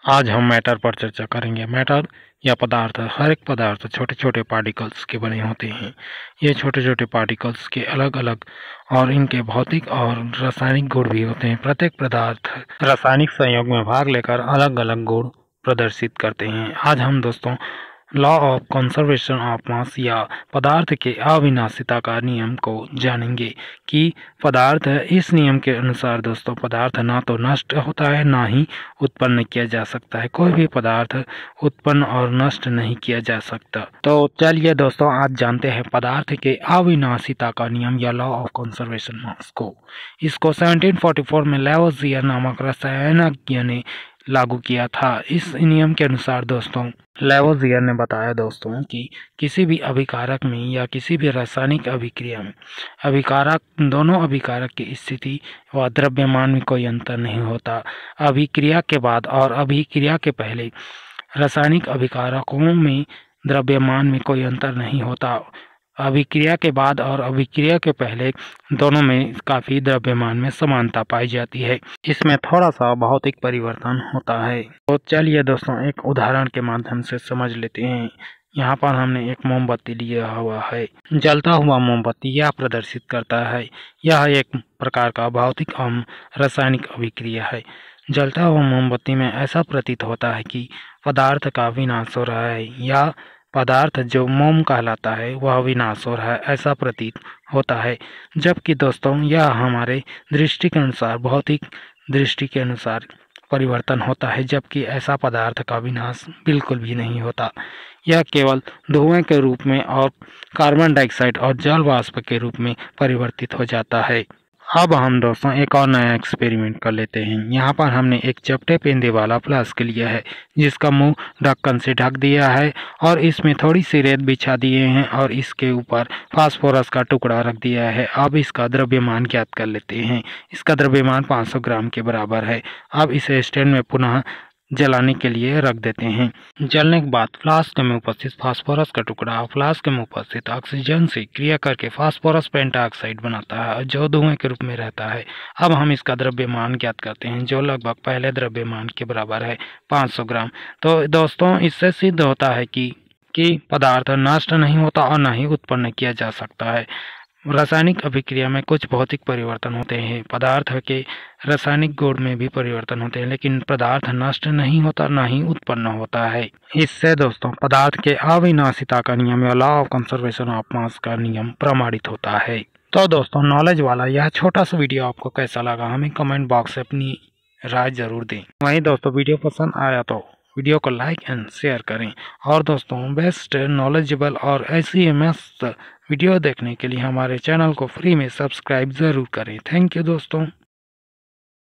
आज हम मैटर पर चर्चा करेंगे। मैटर या पदार्थ, हर एक पदार्थ छोटे छोटे पार्टिकल्स के बने होते हैं। ये छोटे छोटे पार्टिकल्स के अलग अलग और इनके भौतिक और रासायनिक गुण भी होते हैं। प्रत्येक पदार्थ रासायनिक संयोग में भाग लेकर अलग अलग गुण प्रदर्शित करते हैं। आज हम दोस्तों law of conservation of mass या पदार्थ के अविनाशिता का नियम को जानेंगे कि पदार्थ इस नियम के अनुसार दोस्तों पदार्थ ना तो नष्ट होता है ना ही उत्पन्न किया जा सकता है। कोई भी पदार्थ उत्पन्न और नष्ट नहीं किया जा सकता। तो चलिए दोस्तों आज जानते हैं पदार्थ के अविनाशिता का नियम या लॉ ऑफ कंजर्वेशन मास को। इसको 1744 में लेवोजियर नामक रसायनज्ञ ने लागू किया था। इस नियम के अनुसार दोस्तों लेवोजियर ने बताया दोस्तों कि किसी भी अभिकारक में या किसी भी रासायनिक अभिक्रिया में दोनों अभिकारक की स्थिति व द्रव्यमान में कोई अंतर नहीं होता। अभिक्रिया के बाद और अभिक्रिया के पहले रासायनिक अभिकारकों में द्रव्यमान में कोई अंतर नहीं होता। अभिक्रिया के बाद और अभिक्रिया के पहले दोनों में काफ़ी द्रव्यमान में समानता पाई जाती है। इसमें थोड़ा सा भौतिक परिवर्तन होता है। तो चलिए दोस्तों एक उदाहरण के माध्यम से समझ लेते हैं। यहाँ पर हमने एक मोमबत्ती लिया हुआ है। जलता हुआ मोमबत्ती यह प्रदर्शित करता है यह एक प्रकार का भौतिक एवं रासायनिक अभिक्रिया है। जलता हुआ मोमबत्ती में ऐसा प्रतीत होता है कि पदार्थ का विनाश हो रहा है या पदार्थ जो मोम कहलाता है वह विनाश हो रहा है ऐसा प्रतीत होता है। जबकि दोस्तों यह हमारे दृष्टि के अनुसार भौतिक दृष्टि के अनुसार परिवर्तन होता है, जबकि ऐसा पदार्थ का विनाश बिल्कुल भी नहीं होता। यह केवल धुएं के रूप में और कार्बन डाइऑक्साइड और जल वाष्प के रूप में परिवर्तित हो जाता है। अब हम दोस्तों एक और नया एक्सपेरिमेंट कर लेते हैं। यहाँ पर हमने एक चपटे पेंदे वाला फ्लास्क लिया है जिसका मुंह ढक्कन से ढक दिया है और इसमें थोड़ी सी रेत बिछा दिए हैं और इसके ऊपर फास्फोरस का टुकड़ा रख दिया है। अब इसका द्रव्यमान ज्ञात कर लेते हैं। इसका द्रव्यमान 500 ग्राम के बराबर है। अब इसे स्टैंड में पुनः जलाने के लिए रख देते हैं। जलने के बाद फ्लास्क में उपस्थित फास्फोरस का टुकड़ा फ्लास्क में उपस्थित ऑक्सीजन से क्रिया करके फास्फोरस पेंटाऑक्साइड बनाता है जो धुएं के रूप में रहता है। अब हम इसका द्रव्यमान ज्ञात करते हैं जो लगभग पहले द्रव्यमान के बराबर है 500 ग्राम। तो दोस्तों इससे सिद्ध होता है कि पदार्थ नष्ट नहीं होता और न ही उत्पन्न किया जा सकता है। रासायनिक अभिक्रिया में कुछ भौतिक परिवर्तन होते हैं, पदार्थ के रासायनिक गुण में भी परिवर्तन होते हैं, लेकिन पदार्थ नष्ट नहीं होता न ही उत्पन्न होता है। इससे दोस्तों पदार्थ के अविनाशिता का नियम या law of conservation of mass का नियम प्रमाणित होता है। तो दोस्तों नॉलेज वाला यह छोटा सा वीडियो आपको कैसा लगा हमें कमेंट बॉक्स से अपनी राय जरूर दें। वहीं दोस्तों वीडियो पसंद आया तो वीडियो को लाइक एंड शेयर करें और दोस्तों बेस्ट नॉलेजेबल और ऐसी मस्त वीडियो देखने के लिए हमारे चैनल को फ्री में सब्सक्राइब ज़रूर करें। थैंक यू दोस्तों।